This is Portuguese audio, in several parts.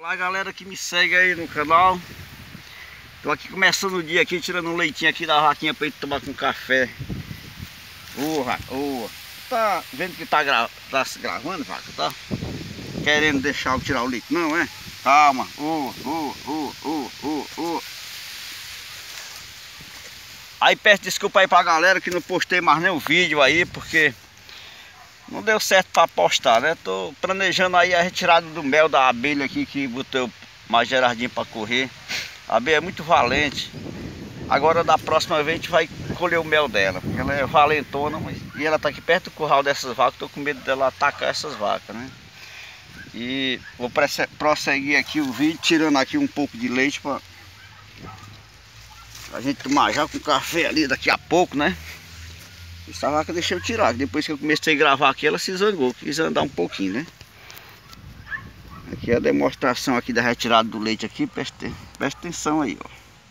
Olá galera que me segue aí no canal. Tô aqui começando o dia aqui, tirando um leitinho aqui da vaquinha pra ele tomar com café. Tá vendo que tá gravando, vaca? Tá querendo deixar eu tirar o leite, não é? Calma. Aí peço desculpa aí pra galera que não postei mais nenhum vídeo aí, porque não deu certo pra postar, né? Tô planejando aí a retirada do mel da abelha aqui, que botei mais Gerardinho pra correr. A abelha é muito valente. Agora da próxima vez a gente vai colher o mel dela, porque ela é valentona, e ela tá aqui perto do curral dessas vacas. Tô com medo dela atacar essas vacas, né? E vou prosseguir aqui o vídeo, tirando aqui um pouco de leite pra a gente tomar já com café ali daqui a pouco, né? Essa vaca deixa eu tirar, depois que eu comecei a gravar aqui ela se zangou, quis andar um pouquinho, né? Aqui é a demonstração aqui da retirada do leite aqui, presta atenção aí, ó.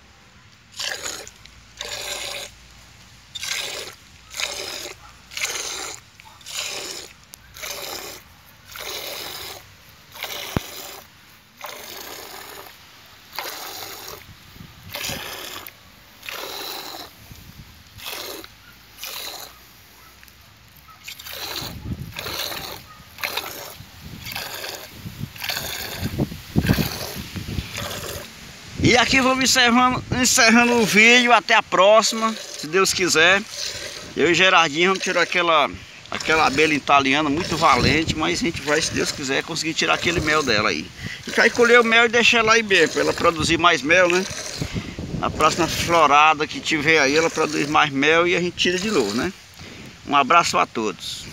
E aqui vamos encerrando o vídeo. Até a próxima, se Deus quiser. Eu e o Gerardinho vamos tirar aquela abelha italiana muito valente, mas a gente vai, se Deus quiser, conseguir tirar aquele mel dela aí. E vai colher o mel e deixar ela aí mesmo, para ela produzir mais mel, né? A próxima florada que tiver aí, ela produz mais mel e a gente tira de novo, né? Um abraço a todos.